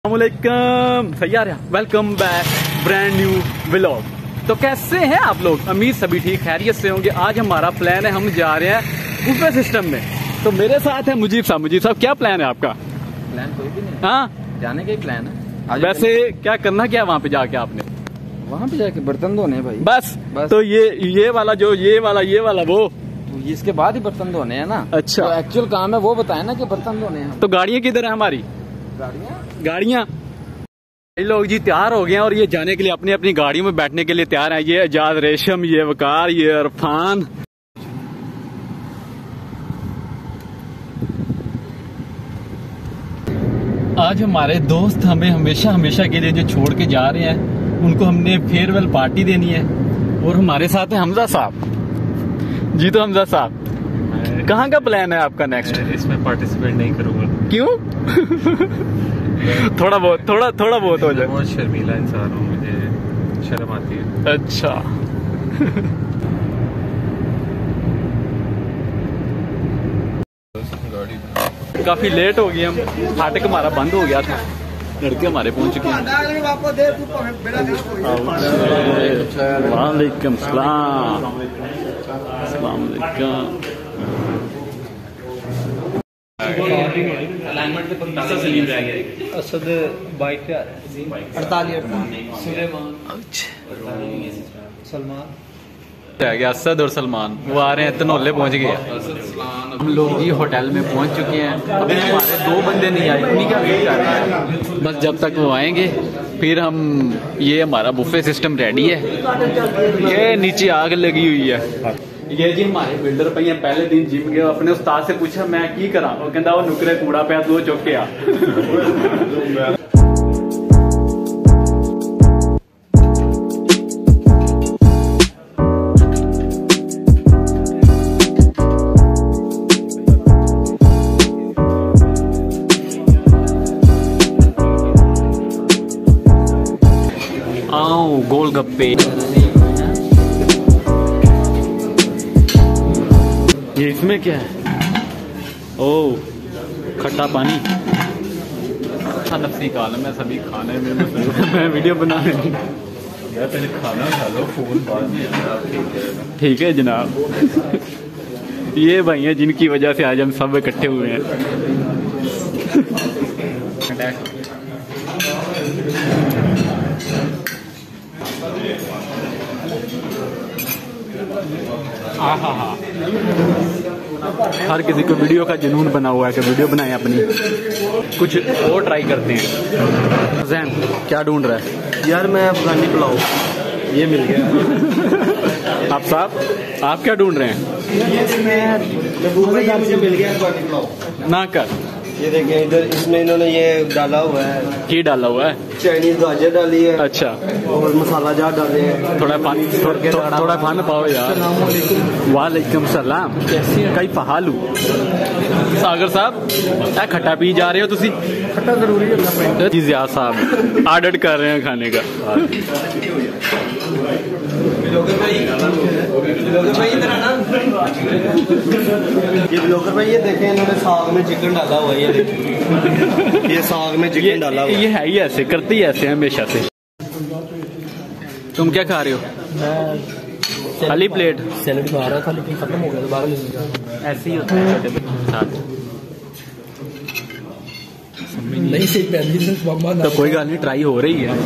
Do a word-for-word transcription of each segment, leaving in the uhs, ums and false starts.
अस्सलामुअलैकुम सैयार, welcome back brand new vlog. तो कैसे हैं आप लोग? उम्मीद सभी ठीक खैरियत से होंगे। आज हमारा प्लान है, हम जा रहे हैं बुफे सिस्टम में। तो मेरे साथ है मुजीब साहब। मुजीब साहब, क्या प्लान है आपका? प्लान कोई भी नहीं, हाँ, जाने का ही प्लान है। वैसे क्या करना क्या वहाँ पे जाके आपने? वहाँ पे जाके बर्तन धोने हैं भाई। बस, बस। तो ये ये वाला जो ये वाला ये वाला वो तो इसके बाद ही बर्तन धोने हैं ना। अच्छा, तो एक्चुअल काम है वो बताए ना कि बर्तन धोने हैं। तो गाड़ियाँ किधर है हमारी? गाड़ियाँ गाड़ियाँ ये लोग जी तैयार हो गए हैं और ये जाने के लिए अपनी अपनी गाड़ियों में बैठने के लिए तैयार हैं। ये एजाज, रेशम, ये वकार, ये इरफान। आज हमारे दोस्त हमें हमेशा हमेशा के लिए जो छोड़ के जा रहे हैं, उनको हमने फेयरवेल पार्टी देनी है। और हमारे साथ है हमजा साहब जी। तो हमजा साहब, कहाँ का प्लान है आपका नेक्स्ट? इसमें पार्टिसिपेट नहीं करूंगा। क्यों? थोड़ा बहुत थोड़ा थोड़ा बहुत हो जाए। बहुत शर्मीला इंसान हूँ, मुझे शर्म आती है। अच्छा। काफी लेट हो गए हम, फाटक हमारा बंद हो गया था, लड़के हमारे पहुंच चुके हैं। वालेकुम सलाम। अस्सलाम वालेकुम। असद बाइक अड़तालीस सलमान रह गया, असद और सलमान वो आ रहे हैं, तनोले पहुंच गए। हम लोग जी होटल में पहुंच चुके हैं। अभी हमारे दो बंदे नहीं आए, उन्हीं का वेट कर रहे हैं। बस जब तक वो आएंगे फिर हम, ये हमारा बुफे सिस्टम रेडी है। ये नीचे आग लगी हुई है। ये जी हमारे बिल्डर भैया पहले दिन जिम गए, अपने उस्ताद से पूछा मैं की करा, वो कहता वो नुकरे कूड़ा पे दो चुक के आ। आओ गोलगप्पे। ये इसमें क्या है? ओ, खट्टा पानी। अच्छा नफसी का आलम है, सभी खाने में मसरूफ है। मैं वीडियो बना रही हूँ। यार पहले खाना खा लो, फोन बाद में। ठीक है जनाब। ये भाई हैं जिनकी वजह से आज हम सब इकट्ठे हुए हैं। हाँ हाँ हाँ, हर किसी को वीडियो का जुनून बना हुआ है कि वीडियो बनाएं अपनी। कुछ और ट्राई करते हैं। जैन क्या ढूंढ रहा है? यार मैं अफगानी पुलाव, ये मिल गया। आप साहब, आप क्या ढूंढ रहे हैं? मिल गया अफगानी पुलाव। ना कर, ये देखिए इधर, इसमें इन्होंने ये डाला हुआ है, की डाला हुआ है? चाइनीज गाजर डाली है। अच्छा, और मसाला जार डाले हैं। थोड़ा पानी थो, थो, थोड़ा पानी पाओ यार। वालेकुम सलाम, कई पहालू। सागर साहब, क्या खट्टा पी जा रहे हो तुसी? खट्टा जरूरी है। जी जिया साहब ऑर्डर कर रहे हैं खाने का। ये ब्लॉगर भाई, ये देखें इन्होंने साग में चिकन डाला हुआ है। ये ये साग में चिकन डाला हुआ है। ये है ही ऐसे, करते ही ऐसे हमेशा से। तुम क्या खा रहे हो? खाली प्लेट सैलेड खा रहा था, लेकिन खत्म हो गया, दोबारा ले लीजिए। ऐसे ही होता है छोटे बच्चों के साथ। नहीं सही पहली मम्मा तो कोई गल नहीं, ट्राई हो रही है।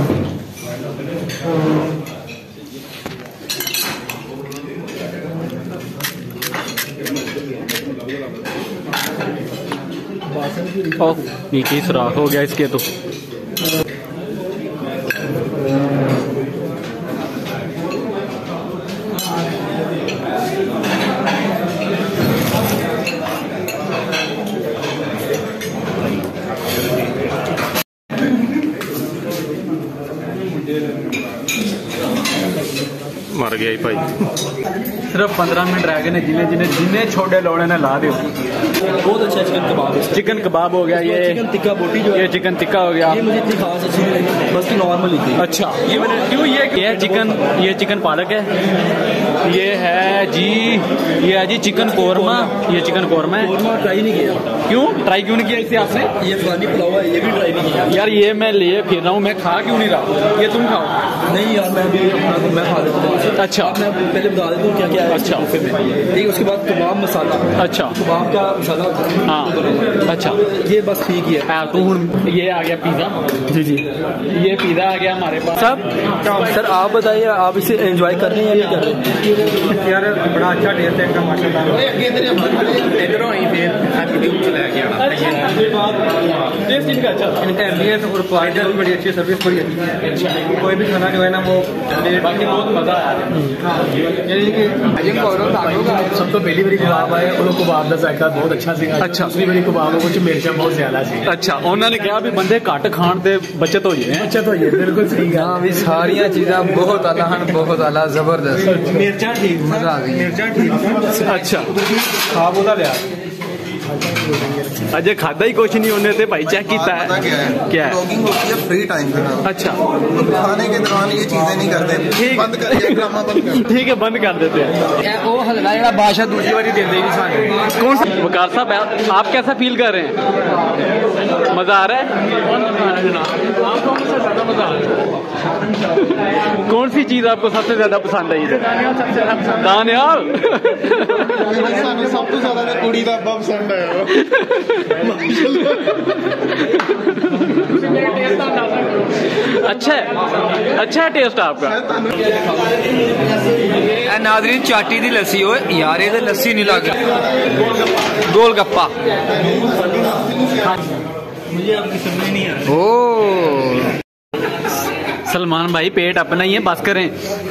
ओह, नीचे सुराख हो गया इसके तो। मर गया ही भाई। सिर्फ पंद्रह मिनट रह गए ने जिन्हें जिन्हें जिन्हें छोटे लोड़े ने ला दे। बहुत अच्छा चिकन कबाब है। चिकन कबाब हो गया, ये चिकन टिक्का बोटी जो है, ये चिकन टिक्का हो गया। ये मुझे इतनी खास अच्छी नहीं लगी, बस की नॉर्मल ही थी। अच्छा, ये मैंने क्यों ये ये चिकन ये चिकन पालक है, ये है जी ये है जी चिकन कोरमा, ये चिकन कोरमा है। कोरमा ट्राई नहीं किया। क्यों ट्राई क्यों नहीं किया इसे आपने? ये अफगानी पुलाव है, ये भी ट्राई नहीं किया। यार ये मैं लिए फिर रहा हूँ, मैं खा क्यों नहीं रहा? ये तुम खाओ। नहीं यार मैं भी अपना मैं खा लेता हूँ। अच्छा, मैं पहले बता देता हूँ क्या क्या है। अच्छा, फिर में ठीक, उसके बाद कबाब मसाला। अच्छा, कबाब का मसाला। हाँ, अच्छा, ये बस ठीक ही है। तो हूँ ये आ गया पिज़्ज़ा। जी जी, ये पिज़्ज़ा आ गया हमारे पास। सब सर आप बताइए, आप इसे एंजॉय कर रहे हैं या नहीं कर रहे हैं? यार बड़ा अच्छा टेस्ट है इनका माशाल्लाह। इधरों ही फिर वीडियो चला गया। टेस्ट इनका अच्छा, इनका एम्बियंस और क्वालिटी भी बड़ी अच्छी है, सर्विस बड़ी अच्छी है। कोई भी खाना जो है ना वो बाकी बहुत मजा आया। सब तो पहली बारी कबाब आए और कबाब का जायका बहुत अच्छा सी। अच्छा, दूसरी बारी कबाब कुछ मिर्चा बहुत ज्यादा सी। अच्छा, उन्होंने कहा भी बंदे घट खाण ते बचत हो जाए। बचत हो जाए, बिल्कुल सही गल। हाँ भी सारिया चीज़ा बहुत आला हन, बहुत आला जबरदस्त। मिर्चा ठीक, मजा आ गई। मिर्चा ठीक। अच्छा, खा बोला लिया अजय खादा ही कुछ नहीं होने थे भाई, चेक किया है पता क्या है? क्या है? ब्लॉगिंग होती है फ्री टाइम का नाम। अच्छा, खाने के दौरान ये चीजें नहीं करते, ठीक। बंद करिए, ड्रामा बंद कर। ठीक है, बंद कर देते हैं। वो हलवा जरा बादशाह दूसरी बारी दे देगी सारे। कौन सा वकार साहब, आप कैसा फील कर रहे हैं? मजा आ रहा है? आपको सबसे ज्यादा मजा आ रहा है? कौन सी चीज आपको सबसे ज्यादा पसंद आई? दानियाल। सब तो ज्यादा कुड़ी का अब्बा पसंद आया। अच्छा है, अच्छा है टेस्ट आपका। नादरीन चाटी दी लस्सी हो यार, ये लस्सी नहीं लग गोलगप्पा। मुझे आपकी समझ नहीं आ रही। ओ सलमान भाई पेट अपना ही है, बस करें।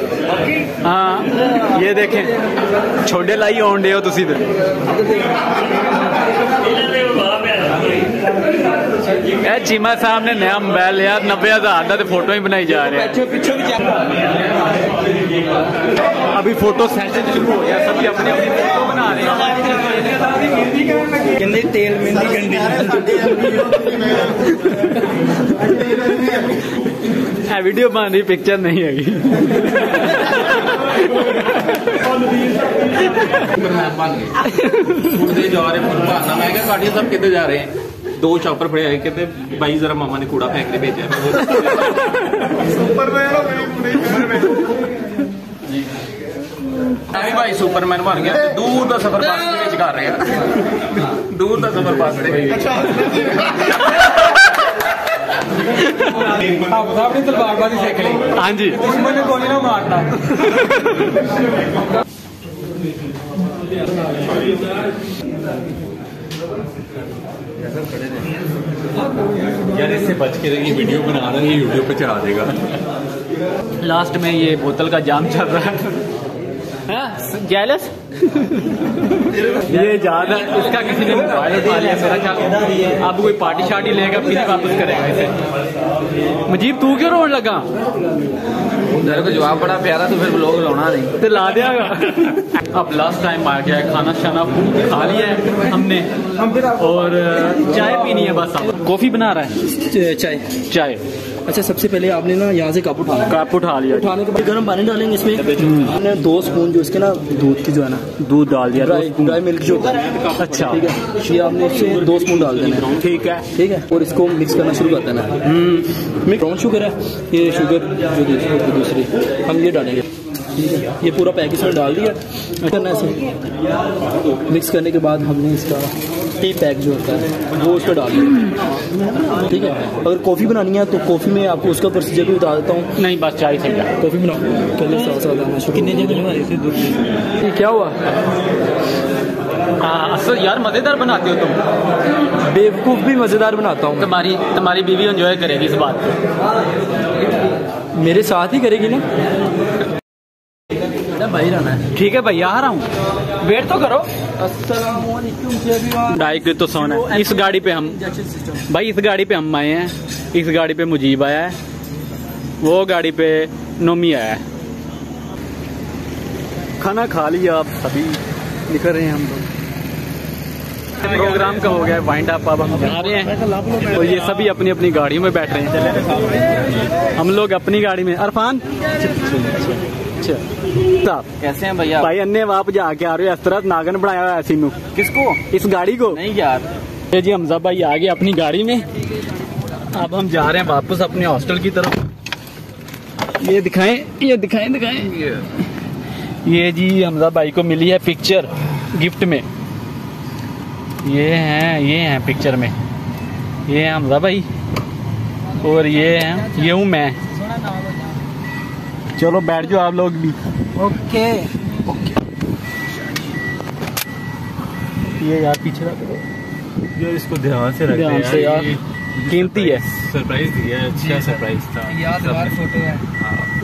हाँ ये देखें, छोटे लाई ऑन डे हो तुसी तो। ए चीमा साहब ने नया मोबाइल लिया, नब्बे हजार का, फोटो ही बनाई जा रहे हैं। अभी फोटो सेशन शुरू हो गया, सभी अपनी अपनी फोटो बना रहे हैं। तेल मेहंदी गंदी वीडियो बन रही, पिक्चर नहीं है। मैं क्या काटिया सब कितने जा रहे हैं? दो चॉपर फड़े आए, कहते भाई जरा मामा ने कूड़ा फेंक के भेजा। भाई सुपरमैन बन गया, दूर का सफर बस कर रहे हैं, दूर का सफर बस। आपने तलवारबाजी सीख ली। हाँ जी, दुश्मन ने गोली ना मारना। यार इससे बच के रही वीडियो बना रहा है, ये यूट्यूब पे चढ़ा देगा। लास्ट में ये बोतल का जाम चल रहा है। जेलस ये ज्यादा इसका किसी ने मोबाइल उठा लिया मेरा ख्याल। अब कोई पार्टी शार्टी लेगा फिर वापस करेगा इसे। मुजीब तू क्यों रोने लगा? मेरे को जवाब बड़ा प्यारा, तो फिर लोग लाना नहीं तो ला देगा। अब लास्ट टाइम आ गया है, खाना शाना खा लिया है हमने और चाय पीनी है बस। अब कॉफी बना रहा है, चाय चाय। अच्छा, सबसे पहले आपने ना यहाँ से कप उठाना। कप उठा लिया, उठाने के बाद गर्म पानी डालेंगे इसमें। हमने दो स्पून जो इसके ना दूध की जो है ना, दूध डाल दिया, ड्राई ड्राई मिल्क जो होता है। अच्छा ठीक है, ये आपने इससे दो स्पून डाल देना है। ठीक है, ठीक है, और इसको मिक्स करना शुरू कर देना है। मिक्स ब्राउन शुगर है, ये शुगर जो दूसरी दूसरी हम ये डालेंगे। ठीक है, ये पूरा पैक इसमें डाल दिया। करना ऐसे मिक्स करने के बाद हमने इसका टी पैक जो होता है वो उसको डाल दिया। ठीक है, अगर कॉफ़ी बनानी है तो कॉफ़ी में आपको उसका प्रोसीजर भी बता देता हूँ। नहीं बस चाय से कॉफ़ी बनाओ, पहले साथ साथ आना शुरू। कितने जगह हमारे से दूध ये क्या हुआ? हाँ असल यार मजेदार बनाते हो तुम। बेवकूफ़ भी मज़ेदार बनाता हूँ। तुम्हारी तुम्हारी बीवी एंजॉय करेगी इस बात को। मेरे साथ ही करेगी ना। भाई रहना है। ठीक है भैया आ रहा हूँ, वेट तो करो। ढाई के तो सोना है। इस गाड़ी पे हम भाई इस गाड़ी पे हम आए हैं, इस गाड़ी पे मुजीब आया है, वो गाड़ी पे नोमी आया है। खाना खा लिया, आप सभी निकल रहे हैं हम लोग। प्रोग्राम का हो गया वाइंड अप, अब हम जा रहे हैं। तो ये सभी अपनी अपनी गाड़ियों में बैठ रहे हैं, हम लोग अपनी गाड़ी में। अरफान साहब कैसे हैं भैया? भाई अन्य आप जाके आ रहे हो, इस तरह नागन बनाया हुआ है सीनू। किसको? इस गाड़ी को। नहीं यार, ये जी हमजा भाई आ गए अपनी गाड़ी में। अब हम जा रहे हैं वापस अपने हॉस्टल की तरफ। ये दिखाएं, ये दिखाएं दिखाएं ये जी हमजा भाई को मिली है पिक्चर गिफ्ट में। ये हैं ये हैं पिक्चर में, ये है हमजा भाई और ये है ये हूँ मैं। चलो बैठ जाओ आप लोग भी। ओके ये यार पीछे रख दो जो इसको ध्यान से रखते ध्यान से यार, कीमती है। सरप्राइज दिया, अच्छा सरप्राइज था। यादगार फोटो है। हाँ।